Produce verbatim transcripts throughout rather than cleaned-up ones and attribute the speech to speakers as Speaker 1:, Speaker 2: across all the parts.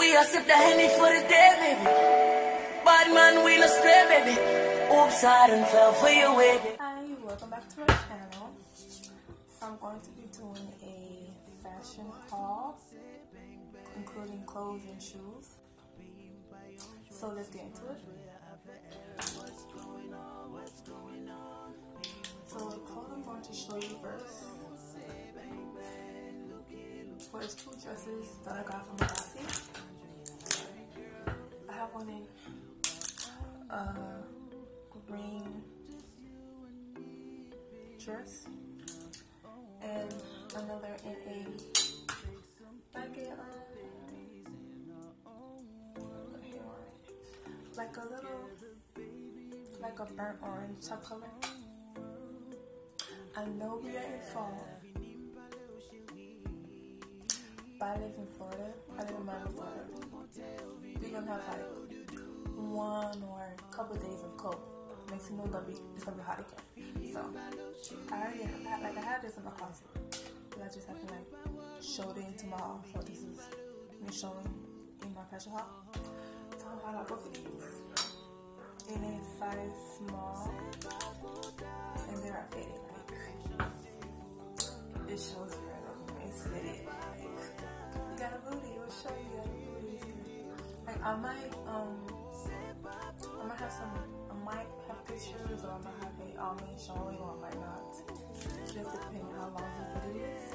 Speaker 1: We are sip the Henny for the day, baby. Bad man, we no stray, baby. Oops, I done fell for your way.
Speaker 2: Hi, welcome back to my channel. So I'm going to be doing a fashion haul, including clothes and shoes. So let's get into it. So the clothes I'm going to show you first. Well, it's two dresses that I got from Agaci. I have one in uh, green dress and another in a like a um like a little like a burnt orange type color. I know we are in fall, but I live in Florida. I live in Miami, Florida. We're gonna have like one or a couple of days of cold. Makes me know gonna be it's gonna be hot again. So I already had, like I had this in my closet, but I just have to like show it into my haul. So this is me showing in my fashion haul. So I got both of these in a size small, and they are fitted. Like it shows you right over. It's fitted. You got a booty, it will show you got a booty. Like I might um I might have some I might have pictures or I might have it all me showing or I might not. Just depending on how long the video is.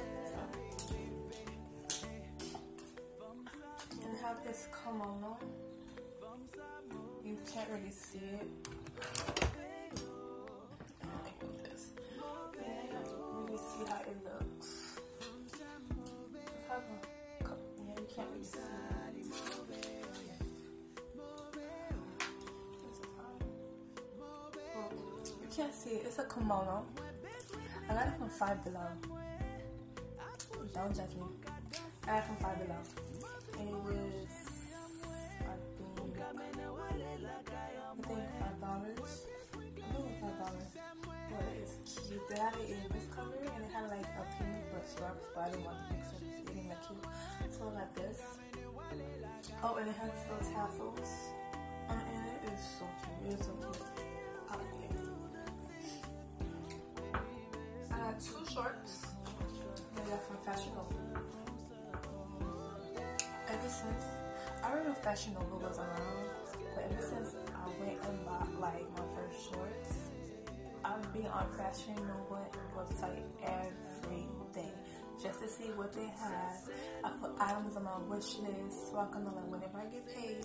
Speaker 2: So. And I have this kimono. You can't really see it. I think with this. And I don't really see how it looks. Have a Yeah, you can't really see it. Well, you can't see it. It's a kimono. I got it from Five Below. Don't judge me. I got it from Five Below. And it was, I think, I think five dollars. I think it was five dollars. But it's cute. They had it in this color and it had like a pink but stripes, but I didn't want to mix it. It didn't look cute. So like this. Oh, and it has little tassels on the end. It is so cute. It is so cute. I like it. I got two shorts that I got from Fashion Nova. Ever since I remember Fashion Nova was around, but ever since I went and bought like my first shorts, I've been on Fashion Nova website every day just to see what they had. I put items on my wish list so I can know like whenever I get paid,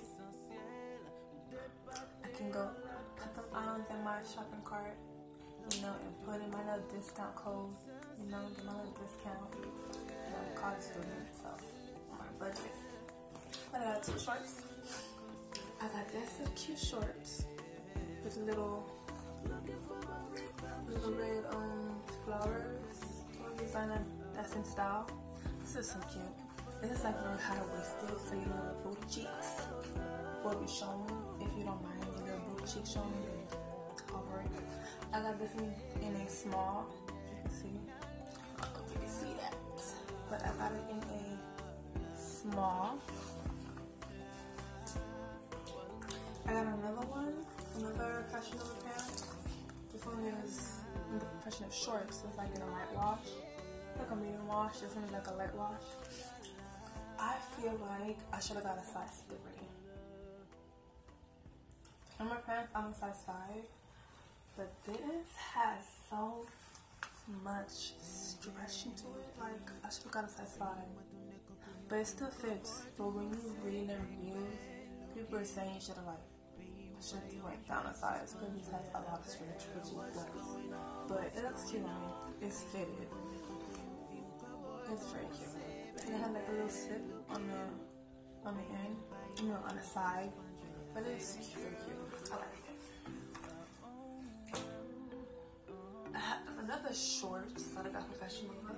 Speaker 2: I can go put them items in my shopping cart, you know, and put in my little discount code, you know, get my little discount. You know, I'm a college student, so on my budget. But I got two shorts. I got this cute shorts with little little red um flowers or designer that's in style. This is so cute. This is like very high waisted, so your little booty cheeks will be shown. If you don't mind your little booty cheeks showing, then cover it. I got this in, in a small. You can see. I don't know if you can see that, but I got it in a small. I got another one, another Fashion Nova pair. This one is in the fashion of shorts. It's like in a light wash, like a medium wash. This one is like a light wash. I feel like I should have got a size three. In my pants, I'm a size five, but this has so much stretch into it. Like I should have got a size five, but it still fits. But when you read the reviews, people are saying you should have like should have went down a size because it has a lot of stretch, which it does. But it looks cute on me. It's fitted. It's very cute. And it had like a little slip on the on the end, you know, on the side. But it's very cute. I like it. I have another shorts that I got from Fashion Nova.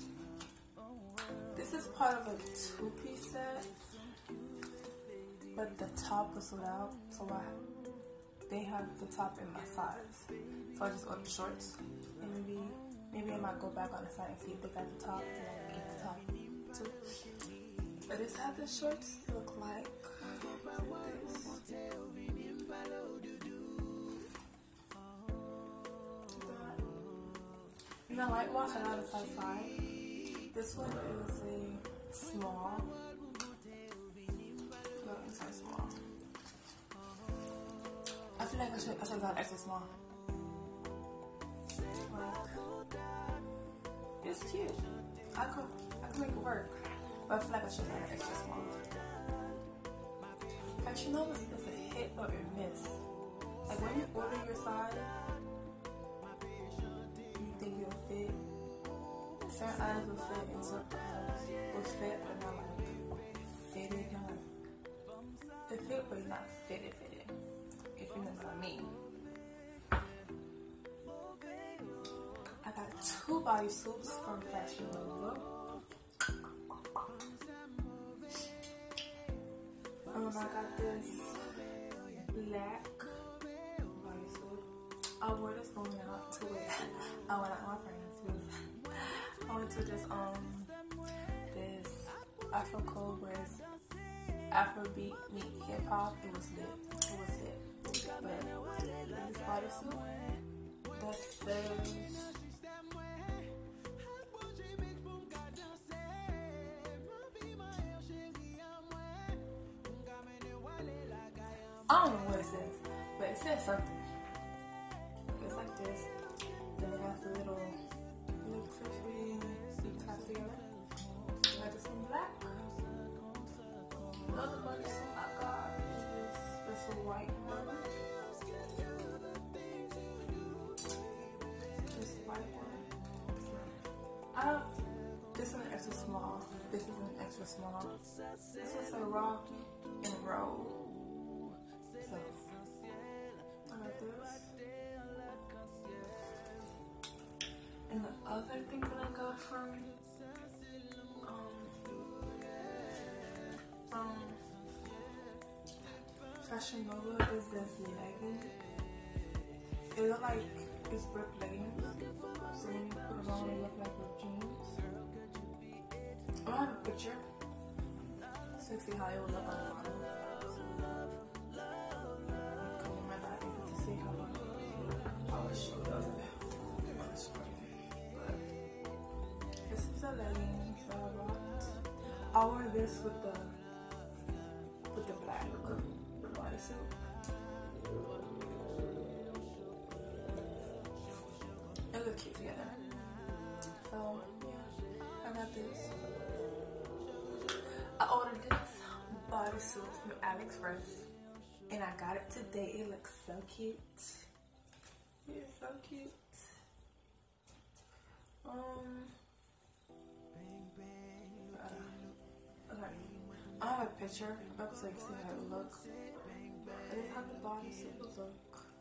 Speaker 2: This is part of a two-piece set. But the top was sold out, so I, they have the top in my size. So I just ordered the shorts, and maybe maybe I might go back on the site and see if they got the top, and I can get the top too. But this is how the shorts look like. Like this. And the light wash I got a size five. This one is a small. No, it's not small. I feel like I should I should have got extra small. Like, it's cute. I could I could make it work. But I feel like I should have got extra small. Actually, no, it's a hit or a miss. Like when you order your size, you think it'll fit. Certain items will fit and certain items will fit, but not like fitted, not like it fit, but not fitted, fitted. If you know what I mean. I got two bodysuits from Fashion Nova. Um, I got this black bodysuit. I wore this going out to it. I went out with my friends. I went to this um this Afro code where it's Afrobeat meet hip hop. It was lit. It was lit. But this bodysuit that says I don't know what it says, but it says something. It's like this. Then it has the little little clips where you tie together. I got this in black. Another bodysuit I got is this this white one. This white one. I have this is an extra small. This is an extra small. This is a raw and roll. So, I got this. And the other thing that I got from um, from Fashion Nova is this legging. It looks like it's ripped leggings. So when you put it on, it looks like ripped jeans. I have a picture so you see how it would look on the bottom. This is a legging that I bought. I wore this with the with the black bodysuit. It look cute together. So yeah, I got this. I ordered this bodysuit from AliExpress and I got it today. It looks so cute. It's so cute. Um, uh, okay. I have a picture up so you can see how it looks. I didn't have the bodysuit look.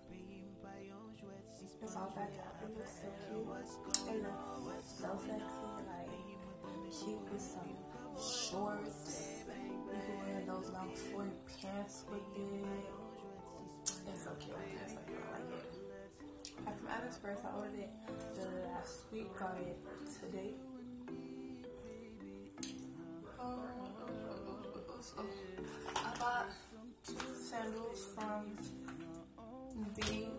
Speaker 2: It's all back out. It looks so cute. It looks so sexy, like cute with some shorts. You can wear those long flowy pants with it. It's so cute. It's so cute. I like it. From AliExpress, I ordered it the last week, got it today. Um, I bought two sandals from these.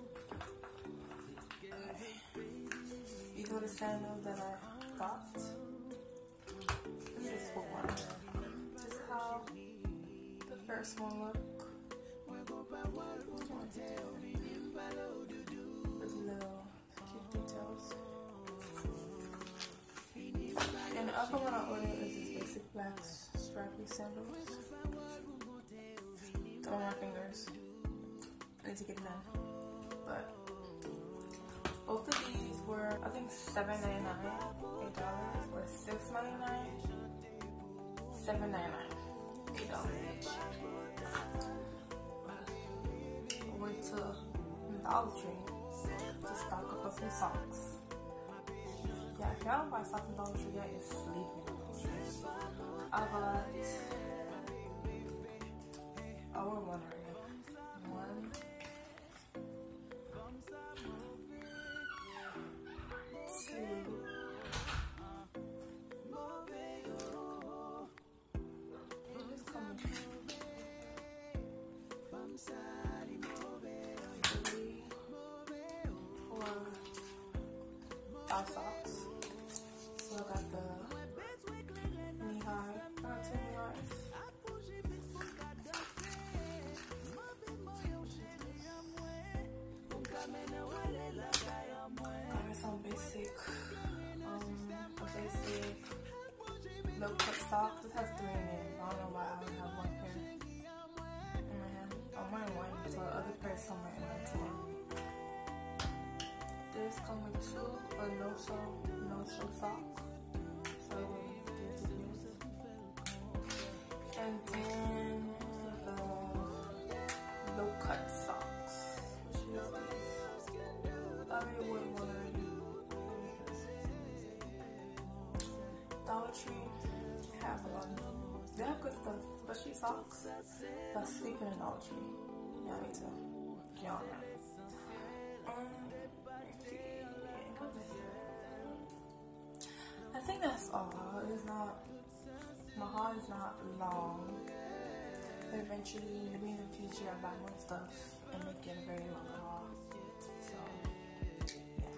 Speaker 2: Okay. These are the sandals that I bought. Let me just put one. This is how the first one look. One, two. Little cute details. And the upper one I ordered is this basic black strappy sandals. It's on my fingers. I need to get them. But both of these were, I think, seven ninety-nine, eight dollars, or six ninety-nine, seven ninety-nine, eight dollars each. I went to Dollar Tree to stock up on some socks. Yeah, if y'all don't buy socks in Dollar Tree, y'all is sleeping. I bought, I wore one already. One, two, our socks. So I got the knee high. I got two knee highs. Got me some basic, um, a basic low cut socks. This has three in it. I don't know why I only have one pair in my hand. I'm wearing one, so the other pair is somewhere in my drawer. This come with two a no show, no show socks. So there's the music. And then the low cut socks, which is these. I really wouldn't want to Dollar Tree have a lot of them. They have good stuff, especially socks. But sleeping in Dollar Tree. Yeah, me too. Yeah, on that. Um, I think that's all. It's not, my haul is not long. But eventually, maybe in the future, I'll buy more stuff and make it a very long haul. So, yeah.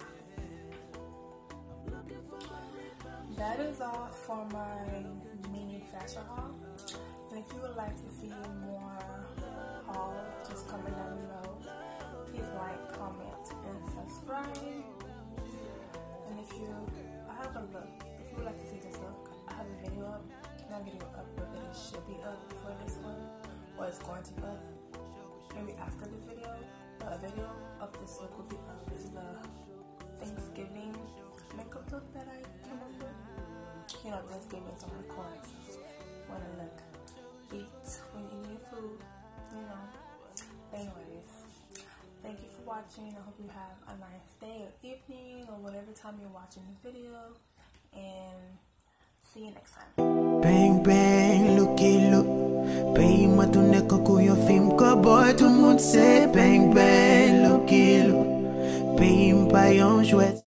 Speaker 2: That is all for my mini fashion haul. And if you would like to see more haul, just comment down below. Please like, comment, and subscribe. And if you, I have a look. If you would like to see this look, I have a video up. Not video up, but it should be up for this one, or it's going to be up. Maybe after the video, a video of this look will be up. This is the Thanksgiving makeup look that I came up with. You know, Thanksgiving is on the corner. Want to look, eat when you eat food, you know. Anyways, thank you for watching. I hope you have a nice day or evening or whatever time you're watching this video. And see you next time.
Speaker 3: Bang bang, looky look. Pays moi ton écho couille film cowboy. Tout le monde sait. Bang bang, looky look. Pays m'paille en jouet.